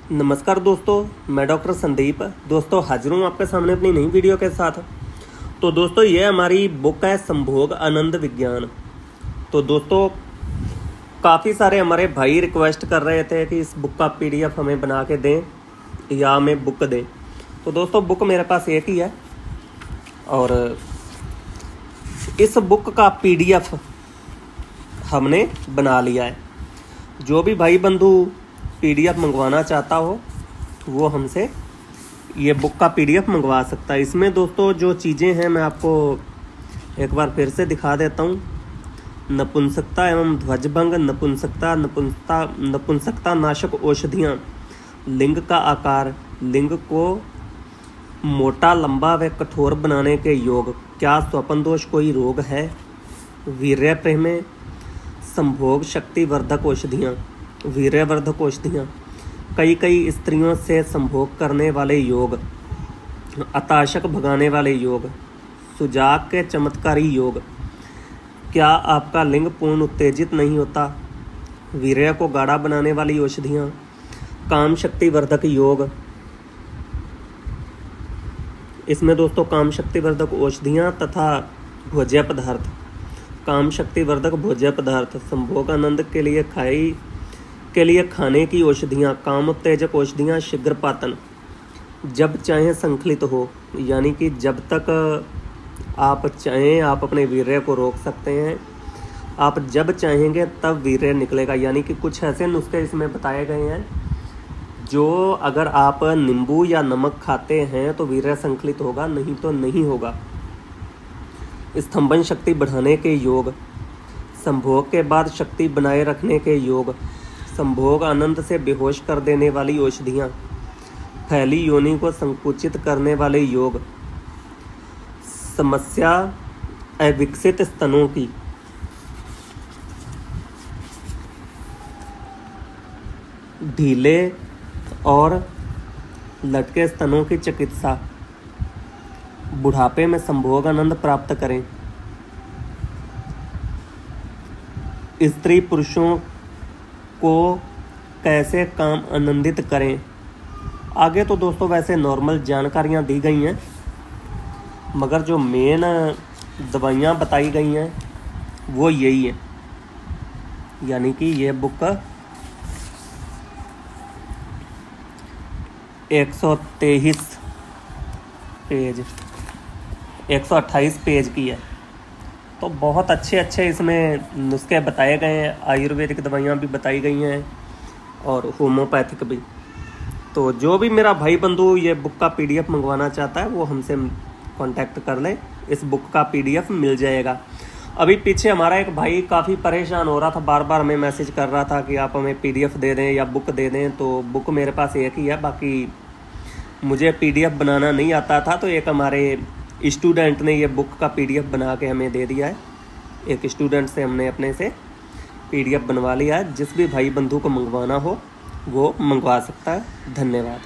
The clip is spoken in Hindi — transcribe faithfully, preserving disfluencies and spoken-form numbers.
नमस्कार दोस्तों, मैं डॉक्टर संदीप दोस्तों हाजिर हूँ आपके सामने अपनी नई वीडियो के साथ। तो दोस्तों ये हमारी बुक है संभोग आनंद विज्ञान। तो दोस्तों काफ़ी सारे हमारे भाई रिक्वेस्ट कर रहे थे कि इस बुक का पीडीएफ हमें बना के दें या हमें बुक दें। तो दोस्तों बुक मेरे पास एक ही है और इस बुक का पीडीएफ हमने बना लिया है। जो भी भाई बंधु पीडीएफ मंगवाना चाहता हो वो हमसे ये बुक का पीडीएफ मंगवा सकता है। इसमें दोस्तों जो चीज़ें हैं मैं आपको एक बार फिर से दिखा देता हूँ। नपुंसकता एवं ध्वजभंग, नपुंसकता नपुंसकता नपुंसकता नाशक औषधियाँ, लिंग का आकार, लिंग को मोटा, लंबा व कठोर बनाने के योग, क्या स्वपन दोष कोई रोग है, वीर्य प्रेमे, संभोग शक्ति वर्धक औषधियाँ, वीर्यवर्धक औषधियाँ, कई कई स्त्रियों से संभोग करने वाले योग, अताशक भगाने वाले योग, सुजाक के चमत्कारी योग, क्या आपका लिंग पूर्ण उत्तेजित नहीं होता, वीर्य को गाढ़ा बनाने वाली औषधियाँ, काम शक्ति वर्धक योग। इसमें दोस्तों काम शक्ति वर्धक औषधियाँ तथा भोज्य पदार्थ, काम शक्ति वर्धक भोज्य पदार्थ, संभोग आनंद के लिए खाई के लिए खाने की औषधियाँ, काम उत्तेजक औषधियाँ, शीघ्रपातन, जब चाहें संकलित हो, यानी कि जब तक आप चाहें आप अपने वीर्य को रोक सकते हैं। आप जब चाहेंगे तब वीर्य निकलेगा, यानी कि कुछ ऐसे नुस्खे इसमें बताए गए हैं जो अगर आप नींबू या नमक खाते हैं तो वीर्य संकलित होगा, नहीं तो नहीं होगा। स्तंभन शक्ति बढ़ाने के योग, संभोग के बाद शक्ति बनाए रखने के योग, संभोग आनंद से बेहोश कर देने वाली औषधियाँ, फैली योनि को संकुचित करने वाले योग, समस्या अविकसित स्तनों की, ढीले और लटके स्तनों की चिकित्सा, बुढ़ापे में संभोग आनंद प्राप्त करें, स्त्री पुरुषों को कैसे काम आनंदित करें। आगे तो दोस्तों वैसे नॉर्मल जानकारियाँ दी गई हैं, मगर जो मेन दवाइयाँ बताई गई हैं वो यही है। यानी कि ये बुक एक सौ तेईस पेज एक सौ अट्ठाईस पेज की है। तो बहुत अच्छे अच्छे इसमें नुस्खे बताए गए हैं, आयुर्वेदिक दवाइयाँ भी बताई गई हैं और होम्योपैथिक भी। तो जो भी मेरा भाई बंधु ये बुक का पीडीएफ मंगवाना चाहता है वो हमसे कांटेक्ट कर ले, इस बुक का पीडीएफ मिल जाएगा। अभी पीछे हमारा एक भाई काफ़ी परेशान हो रहा था, बार बार हमें मैसेज कर रहा था कि आप हमें पीडीएफ दे दें या बुक दे दें। तो बुक मेरे पास एक ही है, बाकी मुझे पीडीएफ बनाना नहीं आता था। तो एक हमारे स्टूडेंट ने ये बुक का पीडीएफ बना के हमें दे दिया है। एक स्टूडेंट से हमने अपने से पीडीएफ बनवा लिया है। जिस भी भाई बंधु को मंगवाना हो वो मंगवा सकता है। धन्यवाद।